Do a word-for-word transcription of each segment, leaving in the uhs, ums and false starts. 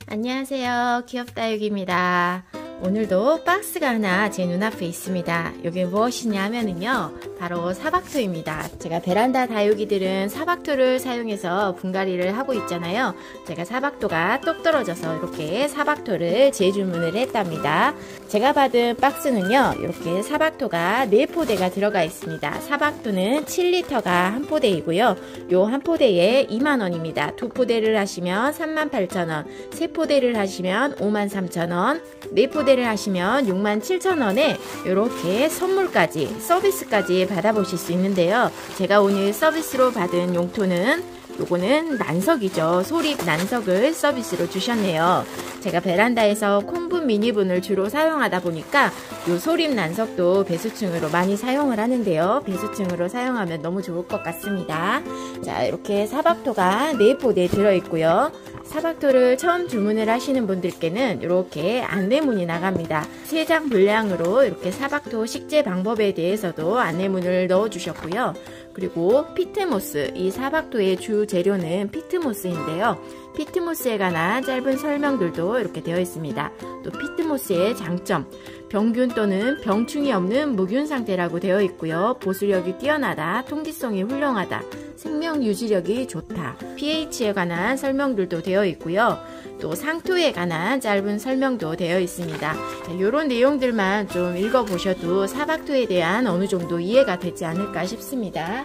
안녕하세요. 귀엽다육입니다. 오늘도 박스가 하나 제 눈앞에 있습니다. 이게 무엇이냐 하면은요, 바로 사박토입니다. 제가 베란다 다육이들은 사박토를 사용해서 분갈이를 하고 있잖아요. 제가 사박토가 똑 떨어져서 이렇게 사박토를 재주문을 했답니다. 제가 받은 박스는요, 이렇게 사박토가 네 포대가 들어가 있습니다. 사박토는 칠 리터가 한 포대이고요. 요 한 포대에 이만 원입니다. 두 포대를 하시면 삼만 팔천 원, 세 포대를 하시면 오만 삼천 원, 네 포대를 하시면 육만 칠천 원에 이렇게 선물까지, 서비스까지 받아보실 수 있는데요. 제가 오늘 서비스로 받은 용토는 요거는 난석이죠. 소립 난석을 서비스로 주셨네요. 제가 베란다에서 콩분 미니분을 주로 사용하다 보니까 요 소립 난석도 배수층으로 많이 사용을 하는데요. 배수층으로 사용하면 너무 좋을 것 같습니다. 자, 이렇게 사박토가 네 포대 들어있고요. 사박토를 처음 주문을 하시는 분들께는 이렇게 안내문이 나갑니다. 세 장 분량으로 이렇게 사박토 식재 방법에 대해서도 안내문을 넣어주셨고요. 그리고 피트모스, 이 사박토의 주 재료는 피트모스인데요. 피트모스에 관한 짧은 설명들도 이렇게 되어 있습니다. 또 피트모스의 장점, 병균 또는 병충이 없는 무균 상태라고 되어 있고요. 보수력이 뛰어나다, 통기성이 훌륭하다, 생명 유지력이 좋다, 피에이치에 관한 설명들도 되어 있고요. 또 상토에 관한 짧은 설명도 되어 있습니다. 이런 내용들만 좀 읽어보셔도 사박토에 대한 어느 정도 이해가 되지 않을까 싶습니다.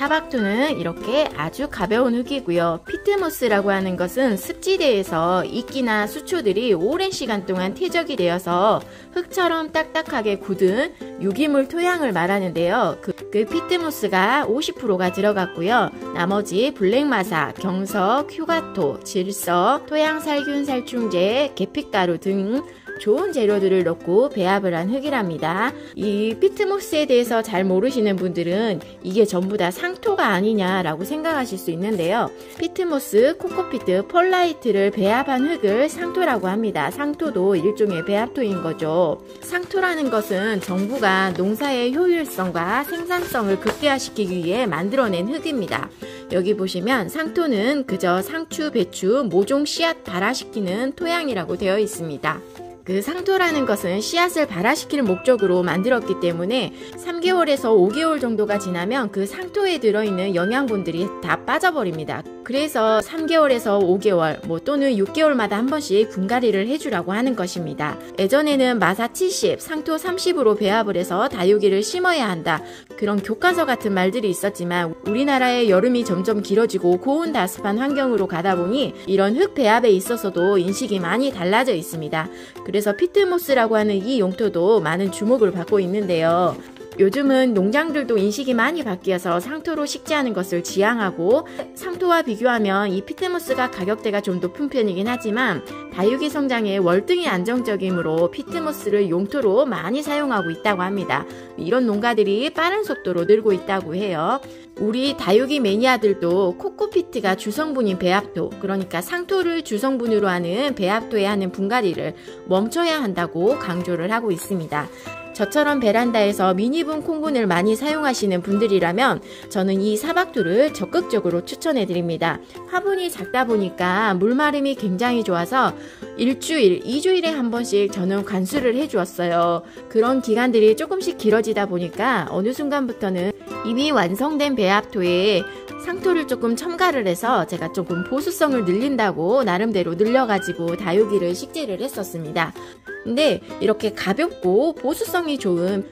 사박토는 이렇게 아주 가벼운 흙이고요. 피트모스라고 하는 것은 습지대에서 이끼나 수초들이 오랜 시간 동안 퇴적이 되어서 흙처럼 딱딱하게 굳은 유기물 토양을 말하는데요. 그, 그 피트모스가 오십 퍼센트가 들어갔고요. 나머지 블랙마사, 경석, 휴가토, 질석, 토양살균 살충제, 계피가루 등 좋은 재료들을 넣고 배합을 한 흙이랍니다. 이 피트모스에 대해서 잘 모르시는 분들은 이게 전부 다 상토가 아니냐라고 생각하실 수 있는데요. 피트모스, 코코피트, 펄라이트를 배합한 흙을 상토라고 합니다. 상토도 일종의 배합토인 거죠. 상토라는 것은 정부가 농사의 효율성과 생산성을 극대화시키기 위해 만들어낸 흙입니다. 여기 보시면 상토는 그저 상추, 배추, 모종 씨앗 발화시키는 토양이라고 되어 있습니다. 그 상토라는 것은 씨앗을 발화시키는 목적으로 만들었기 때문에 삼 개월에서 오 개월 정도가 지나면 그 상토에 들어있는 영양분들이 다 빠져버립니다. 그래서 삼 개월에서 오 개월 뭐 또는 육 개월마다 한 번씩 분갈이를 해주라고 하는 것입니다. 예전에는 마사 칠십, 상토 삼십으로 배합을 해서 다육이를 심어야 한다, 그런 교과서 같은 말들이 있었지만 우리나라의 여름이 점점 길어지고 고온다습한 환경으로 가다 보니 이런 흙 배합에 있어서도 인식이 많이 달라져 있습니다. 그래서 피트모스라고 하는 이 용토도 많은 주목을 받고 있는데요. 요즘은 농장들도 인식이 많이 바뀌어서 상토로 식재하는 것을 지향하고, 상토와 비교하면 이 피트모스가 가격대가 좀 높은 편이긴 하지만 다육이 성장에 월등히 안정적이므로 피트모스를 용토로 많이 사용하고 있다고 합니다. 이런 농가들이 빠른 속도로 늘고 있다고 해요. 우리 다육이 매니아들도 코코피트가 주성분인 배합토, 그러니까 상토를 주성분으로 하는 배합토에 하는 분갈이를 멈춰야 한다고 강조를 하고 있습니다. 저처럼 베란다에서 미니분 콩분을 많이 사용하시는 분들이라면 저는 이 사박토를 적극적으로 추천해 드립니다. 화분이 작다 보니까 물마름이 굉장히 좋아서 일주일, 이주일에 한 번씩 저는 관수를 해 주었어요. 그런 기간들이 조금씩 길어지다 보니까 어느 순간부터는 이미 완성된 배합토에 상토를 조금 첨가를 해서 제가 조금 보수성을 늘린다고 나름대로 늘려가지고 다육이를 식재를 했었습니다. 근데 이렇게 가볍고 보수성이 좋은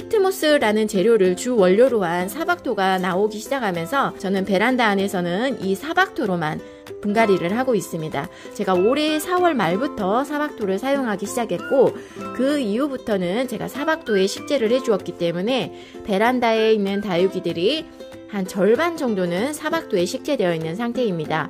피트모스라는 재료를 주 원료로 한 사박토가 나오기 시작하면서 저는 베란다 안에서는 이 사박토로만 분갈이를 하고 있습니다. 제가 올해 사월 말부터 사박토를 사용하기 시작했고, 그 이후부터는 제가 사박토에 식재를 해주었기 때문에 베란다에 있는 다육이들이 한 절반 정도는 사박토에 식재되어 있는 상태입니다.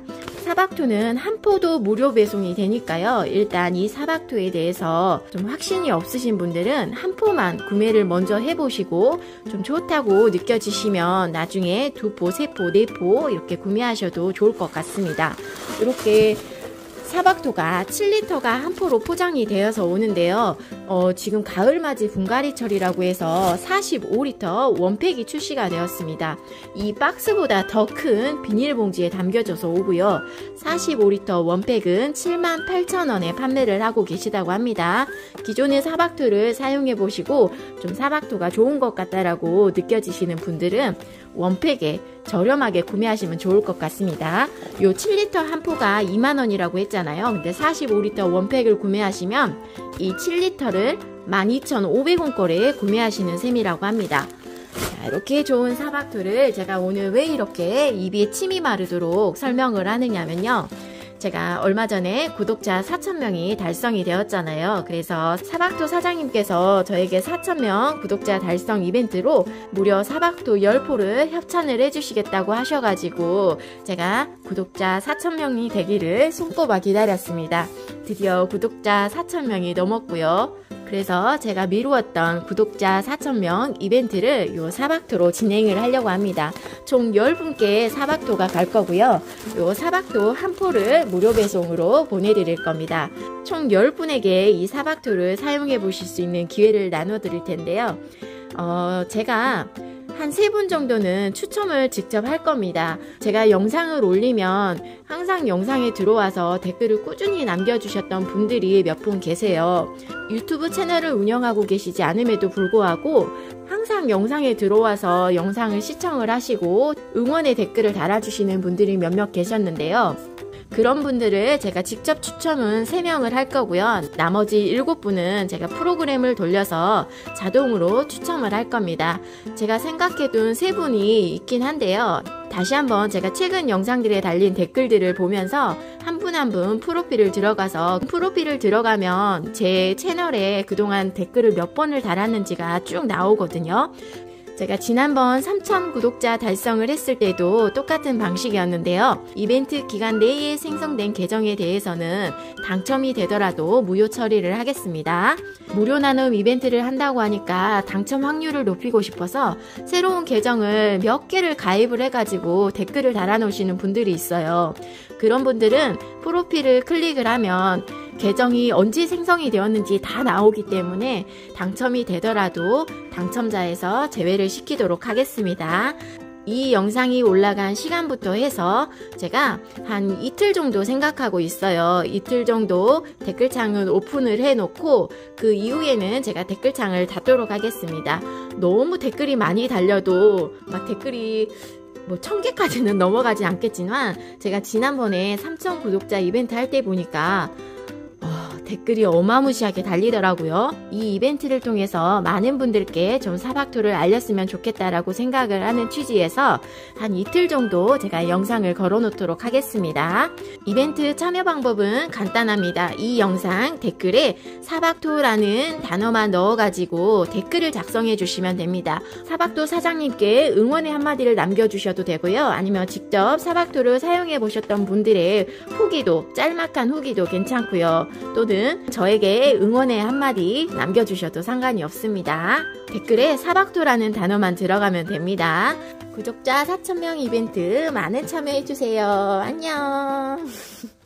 사박토는 한 포도 무료 배송이 되니까요. 일단 이 사박토에 대해서 좀 확신이 없으신 분들은 한 포만 구매를 먼저 해보시고 좀 좋다고 느껴지시면 나중에 두 포, 세 포, 네 포 이렇게 구매하셔도 좋을 것 같습니다. 이렇게 사박토가 칠 리터가 한 포로 포장이 되어서 오는데요. 어, 지금 가을맞이 분갈이철이라고 해서 사십오 리터 원팩이 출시가 되었습니다. 이 박스보다 더 큰 비닐봉지에 담겨져서 오고요. 사십오 리터 원팩은 칠만 팔천 원에 판매를 하고 계시다고 합니다. 기존의 사박토를 사용해 보시고 좀 사박토가 좋은 것 같다라고 느껴지시는 분들은 원팩에 저렴하게 구매하시면 좋을 것 같습니다. 요 칠 리터 한 포가 이만 원이라고 했잖아요. 근데 사십오 리터 원팩을 구매하시면 이 칠 리터를 만 이천오백 원거리에 구매하시는 셈이라고 합니다. 자, 이렇게 좋은 사박토를 제가 오늘 왜 이렇게 입이 침이 마르도록 설명을 하느냐면요. 제가 얼마 전에 구독자 사천 명이 달성이 되었잖아요. 그래서 사박토 사장님께서 저에게 사천 명 구독자 달성 이벤트로 무려 사박토 십 포를 협찬을 해주시겠다고 하셔가지고 제가 구독자 사천 명이 되기를 손꼽아 기다렸습니다. 드디어 구독자 사천 명이 넘었고요. 그래서 제가 미루었던 구독자 사천 명 이벤트를 요 사박토로 진행을 하려고 합니다. 총 십 분께 사박토가 갈 거고요. 요 사박토 한 포를 무료 배송으로 보내드릴 겁니다. 총 십 분에게 이 사박토를 사용해 보실 수 있는 기회를 나눠 드릴 텐데요. 어, 제가 한 세 분 정도는 추첨을 직접 할 겁니다. 제가 영상을 올리면 항상 영상에 들어와서 댓글을 꾸준히 남겨주셨던 분들이 몇 분 계세요. 유튜브 채널을 운영하고 계시지 않음에도 불구하고 항상 영상에 들어와서 영상을 시청을 하시고 응원의 댓글을 달아주시는 분들이 몇몇 계셨는데요. 그런 분들을 제가 직접 추첨은 세 명을 할 거고요. 나머지 일곱 분은 제가 프로그램을 돌려서 자동으로 추첨을 할 겁니다. 제가 생각해둔 세 분이 있긴 한데요. 다시 한번 제가 최근 영상들에 달린 댓글들을 보면서 한 분 한 분 프로필을 들어가서 프로필을 들어가면 제 채널에 그동안 댓글을 몇 번을 달았는지가 쭉 나오거든요. 제가 지난번 삼천 구독자 달성을 했을 때도 똑같은 방식이었는데요. 이벤트 기간 내에 생성된 계정에 대해서는 당첨이 되더라도 무료 처리를 하겠습니다. 무료 나눔 이벤트를 한다고 하니까 당첨 확률을 높이고 싶어서 새로운 계정을 몇 개를 가입을 해가지고 댓글을 달아놓으시는 분들이 있어요. 그런 분들은 프로필을 클릭을 하면 계정이 언제 생성이 되었는지 다 나오기 때문에 당첨이 되더라도 당첨자에서 제외를 시키도록 하겠습니다. 이 영상이 올라간 시간부터 해서 제가 한 이틀 정도 생각하고 있어요. 이틀 정도 댓글창을 오픈을 해놓고 그 이후에는 제가 댓글창을 닫도록 하겠습니다. 너무 댓글이 많이 달려도 막 댓글이 뭐 천 개까지는 넘어가지 않겠지만 제가 지난번에 삼천 구독자 이벤트 할 때 보니까 댓글이 어마무시하게 달리더라고요. 이 이벤트를 통해서 많은 분들께 좀 사박토를 알렸으면 좋겠다라고 생각을 하는 취지에서 한 이틀 정도 제가 영상을 걸어 놓도록 하겠습니다. 이벤트 참여 방법은 간단합니다. 이 영상 댓글에 사박토라는 단어만 넣어가지고 댓글을 작성해 주시면 됩니다. 사박토 사장님께 응원의 한마디를 남겨주셔도 되고요. 아니면 직접 사박토를 사용해 보셨던 분들의 후기도, 짤막한 후기도 괜찮고요. 또는 저에게 응원의 한마디 남겨주셔도 상관이 없습니다. 댓글에 사박토라는 단어만 들어가면 됩니다. 구독자 사천 명 이벤트 많은 참여해주세요. 안녕.